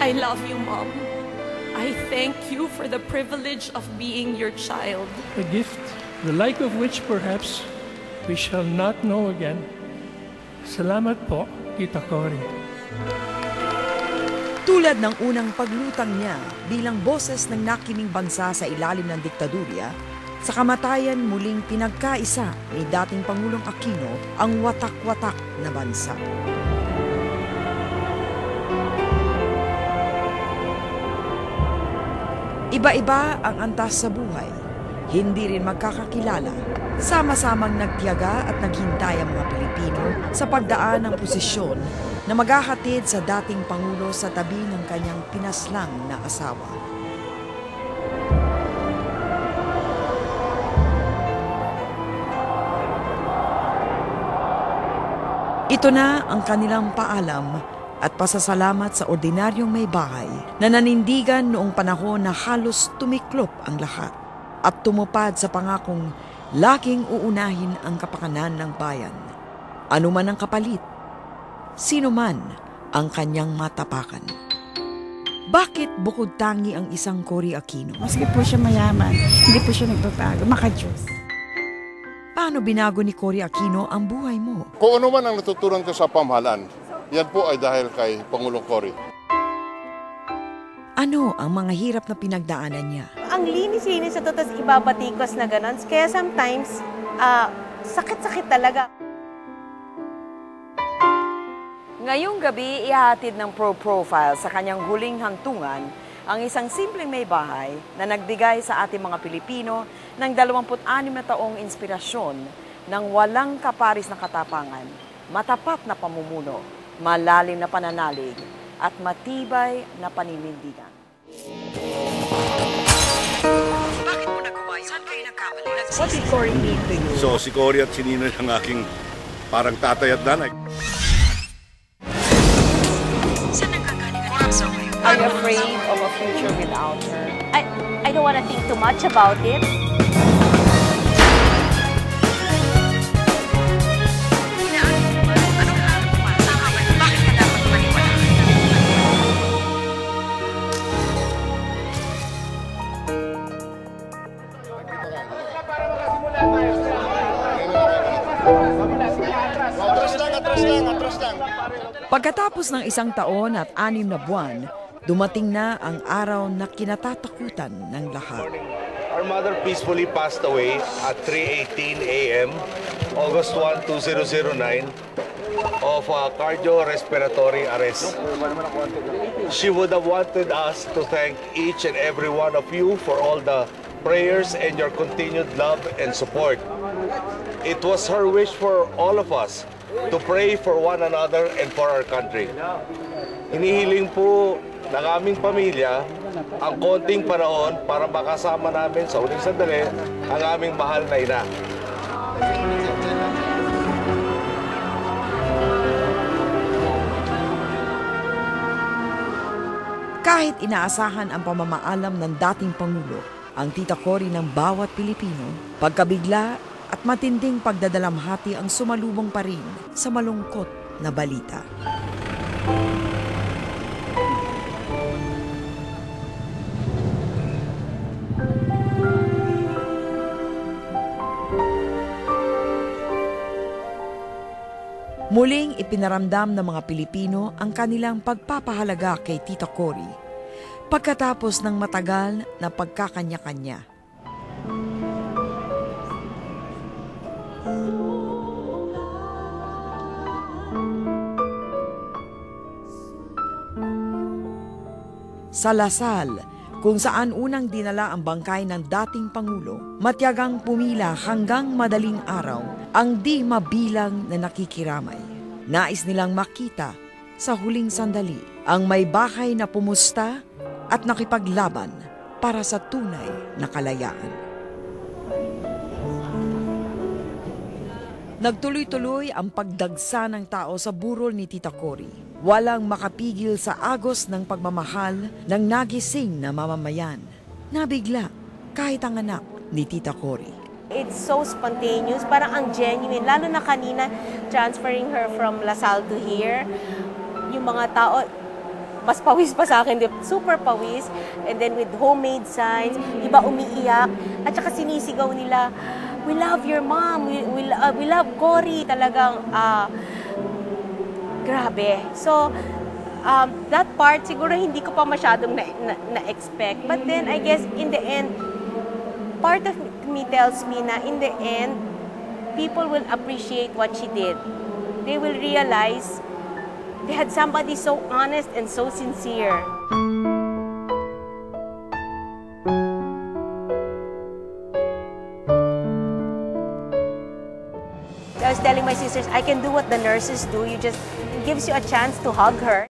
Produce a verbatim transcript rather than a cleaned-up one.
I love you, Mom. I thank you for the privilege of being your child. A gift, the like of which perhaps we shall not know again. Salamat po, Tita Cory. Tulad ng unang paglutang niya bilang boses ng nakining bansa sa ilalim ng diktadurya, sa kamatayan muling pinagkaisa ni dating Pangulong Aquino ang watak-watak na bansa. Iba-iba ang antas sa buhay, hindi rin magkakakilala. Sama-samang nagtiyaga at naghintay ang mga Pilipino sa pagdaan ng posisyon na maghahatid sa dating Pangulo sa tabi ng kanyang pinaslang na asawa. Ito na ang kanilang paalam at pasasalamat sa ordinaryong may bahay na nanindigan noong panahon na halos tumiklop ang lahat at tumupad sa pangakong laging uunahin ang kapakanan ng bayan. Ano man ang kapalit, sino man ang kanyang matapakan. Bakit bukod tangi ang isang Cory Aquino? Maski po siya mayaman, hindi po siya nagbabago, maka-Diyos. Paano binago ni Cory Aquino ang buhay mo? Kung ano man ang natutunan ko sa pamahalaan, yan po ay dahil kay Pangulong Cory. Ano ang mga hirap na pinagdaanan niya? Ang linis-linis at tapos ibabatikos na ganon. Kaya sometimes, uh, sakit-sakit talaga. Ngayong gabi, ihahatid ng Pro-Profile sa kanyang huling hantungan ang isang simpleng may bahay na nagbigay sa ating mga Pilipino ng dalawampu't anim na taong inspirasyon ng walang kaparis na katapangan, matapat na pamumuno, malalim na pananalig, at matibay na paninindigan. Bakit mo nagawa yun? Saan kayo nagkamali? What did Cory mean to you? So si Cory at si Ninoy ang aking parang tatay at nanay. Saan nagkagaling ang asawa kayo? Are you afraid of a future without her? I, I don't want to think too much about it. Pagkatapos ng isang taon at anim na buwan, dumating na ang araw na kinatatakutan ng lahat. Our mother peacefully passed away at three eighteen a m August first, two thousand nine of uh, cardiorespiratory arrest. She would have wanted us to thank each and every one of you for all the prayers and your continued love and support. It was her wish for all of us to pray for one another and for our country. Hinihiling po ng aming pamilya ang konting panahon para makasama namin sa uling sandali ang aming mahal na ina. Kahit inaasahan ang pamamaalam ng dating Pangulo, ang Tita Cory ng bawat Pilipino, pagkabigla at matinding pagdadalamhati ang sumalubong pa rin sa malungkot na balita. Muling ipinaramdam ng mga Pilipino ang kanilang pagpapahalaga kay Tita Cory pagkatapos ng matagal na pagkakanya-kanya. Sa Lasal, kung saan unang dinala ang bangkay ng dating Pangulo, matyagang pumila hanggang madaling araw ang di mabilang na nakikiramay. Nais nilang makita sa huling sandali ang may bahay na pumusta at nakipaglaban para sa tunay na kalayaan. Nagtuloy-tuloy ang pagdagsa ng tao sa burol ni Tita Cory. Walang makapigil sa agos ng pagmamahal ng nagising na mamamayan. Nabigla kahit ang anak ni Tita Cory. It's so spontaneous, parang ang genuine. Lalo na kanina, transferring her from Lasal to here, yung mga tao, mas pawis pa sa akin, super pawis. And then with homemade signs, iba umiiyak. At saka sinisigaw nila, we love your mom, we, we, uh, we love Cory. Talagang, uh, grabe. So, um, that part, siguro hindi ko pa masyadong na, na, na-expect. But then, I guess, in the end, part of me tells me na in the end, people will appreciate what she did. They will realize they had somebody so honest and so sincere. I was telling my sisters, I can do what the nurses do. You just, it gives you a chance to hug her.